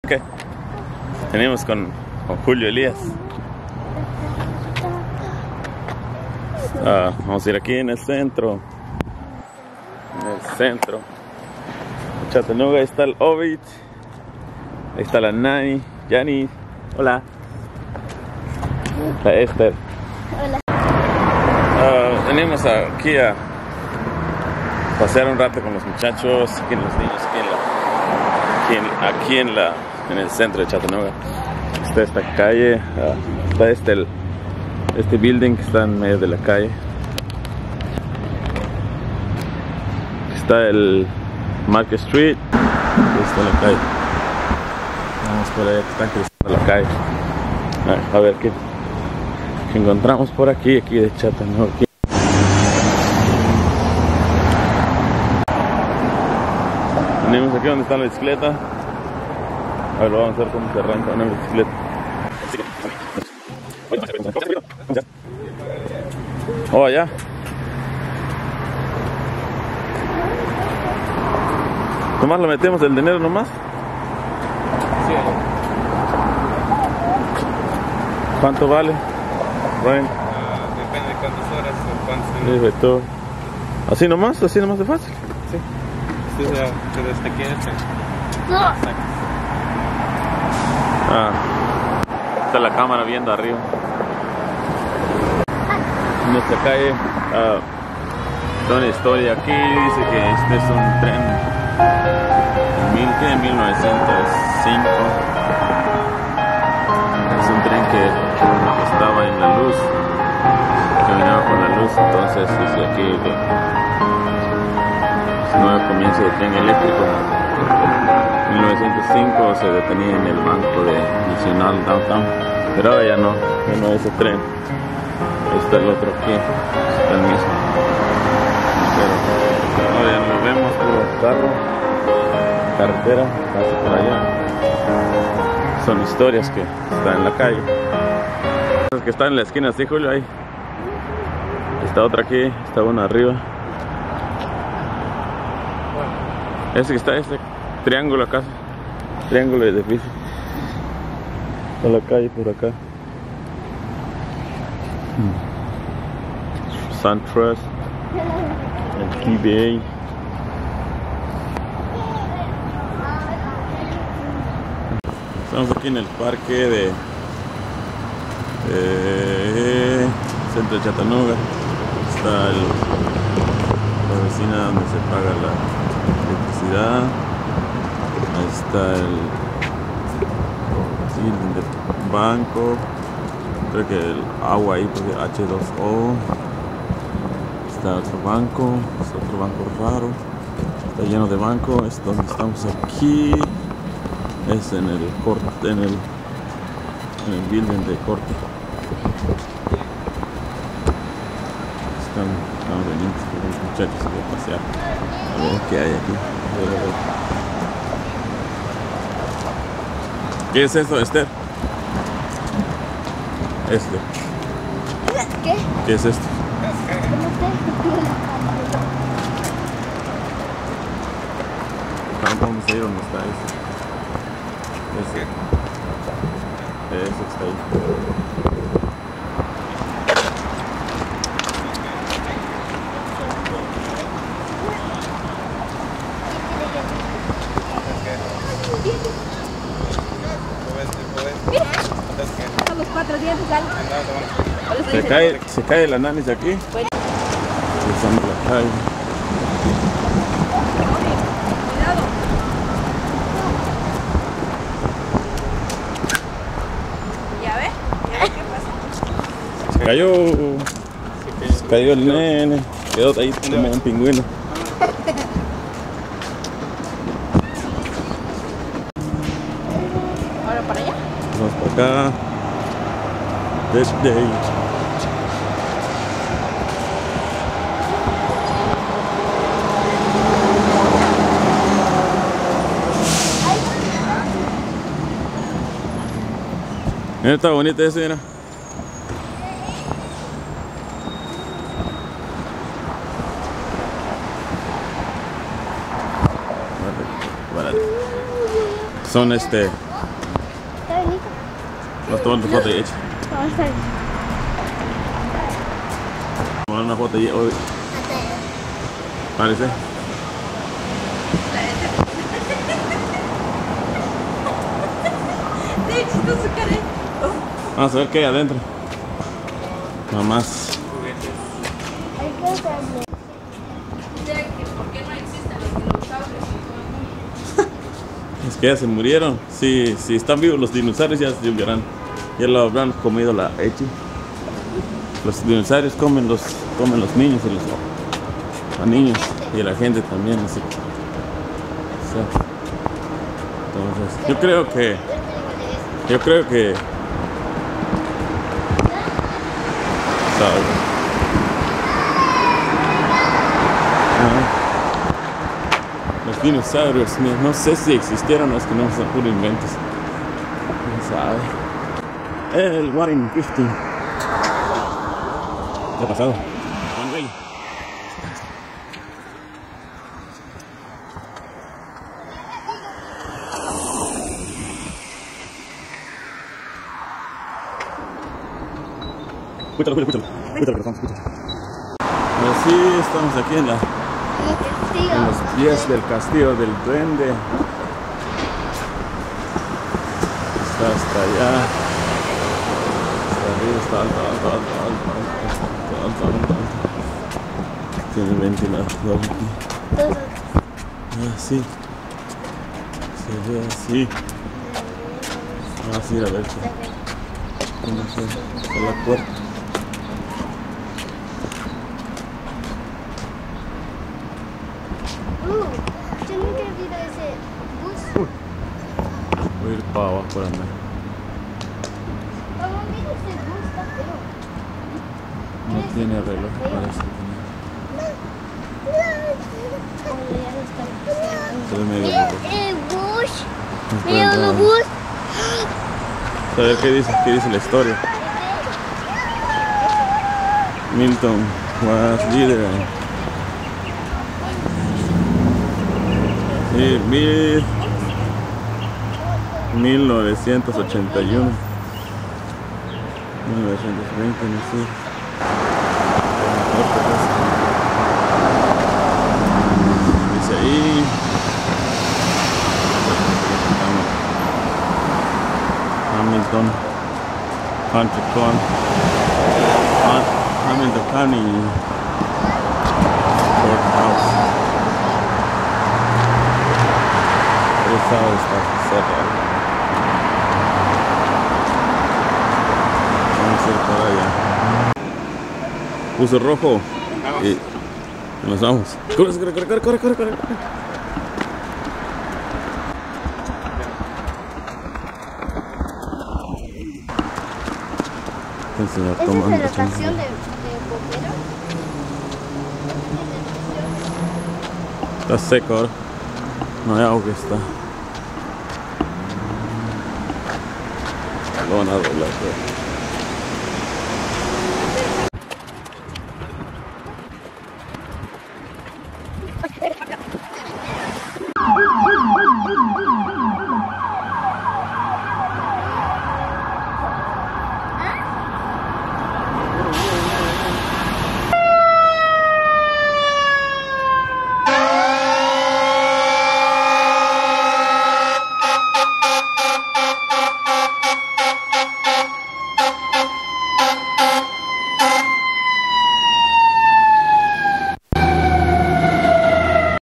¿Qué? Venimos con Julio Elías. Vamos a ir aquí en el centro. En el centro de Chattanooga. Ahí está el Ovid. Ahí está la Nani. Yani. Hola. La Esther. Hola. Venimos aquí a pasear un rato con los muchachos, aquí en los niños, aquí en el centro de Chattanooga. Está esta calle, está este building que está en medio de la calle. Está el Market Street, aquí está la calle. Vamos por allá que están cruzando la calle. A ver qué encontramos por aquí de Chattanooga. Venimos aquí donde está la bicicleta. A ver, vamos a ver cómo se arranca una bicicleta. Oh, allá. ¿Nomás le metemos el dinero nomás? Sí. ¿Cuánto vale? Ryan. Depende de cuántas horas o cuántos Sí, minutos. todo. ¿Así nomás de fácil? Sí. Desde hasta aquí hasta. No. Está la cámara viendo arriba. En esta calle está una historia aquí. Dice que este es un tren de 1905. Es un tren que estaba en la luz, caminaba con la luz. Entonces dice aquí que es un nuevo comienzo del tren eléctrico. En 1905 se detenía en el banco de National Downtown, pero ahora ya no es ese tren. Ahí está el otro aquí, está el mismo, pero ahora ya no lo vemos, puro carro, carretera, casi por allá. Son historias que están en la calle, que están en la esquina, sí, Julio, ahí está otra aquí, está una arriba. Ese que está, ese triángulo acá, triángulo de edificio. Está la calle por acá. SunTrust, el TBA. Estamos aquí en el parque de centro de Chattanooga. Está la oficina donde se paga la electricidad. Ahí está el banco. Creo que el agua ahí porque H2O. Está otro banco, es otro banco raro. Está lleno de bancos. Es donde estamos aquí. Es en el corte, en el building de corte. Estamos veniendo con los muchachos a pasear. A ver qué hay aquí. ¿Qué es eso, Esther? ¿Qué? ¿Qué es esto? Vamos a ir donde está ese. Ese que está ahí. A los 4 dientes algo. Se cae la nanis aquí. Cruzando la calle. Cuidado. ¿Ya ve? ¿Qué pasa? Se cayó el nene. Quedó ahí como un pingüino. Ahora para allá. Vamos para acá. This day. Mira, está bonito ese, mira. Son Vas tomando foto de hecho. Vamos a ver. Tomar una foto y hoy. Parece. De hecho, su cara. Vamos a ver qué hay adentro. Nada más. Juguetes. Hay que hacerle. ¿Por qué no existen los dinosaurios? Es que ya se murieron. Si están vivos los dinosaurios ya se verán. Ya lo habrán comido la Echi. Los dinosaurios comen los niños y a niños y a la gente también, así que, o sea, entonces yo creo que ¿sabes? Los dinosaurios, no sé si existieron o es que no son puros inventos, no sabe. El Warren 50 ¿qué ha pasado? Escúchalo, escúchalo. Así estamos aquí en los pies del castillo del duende. Está hasta allá. Hasta arriba, está alto. Tiene ventilador aquí. Así. Se ve así. Vamos a ir a ver cómo está la puerta. Yo nunca he visto ese bus. Voy a ir para abajo para mí. Mamá, mira ese bus, está feo. No tiene reloj, parece que tiene. Se ve medio Mira borroso. el bus. No puedo Mira el entrar. bus. A ver qué dice la historia. Milton was leader. Sí, 1981. 1920, no sé. Dice ahí. Hamilton Country Club, Hamilton County Courthouse. Esa está cerrada. Vamos a ir para allá. Puso rojo y nos vamos. Corre. Entonces, ¿Esa es la estación de bombero? está seco ahora. No hay agua que está. Lo van a doblar.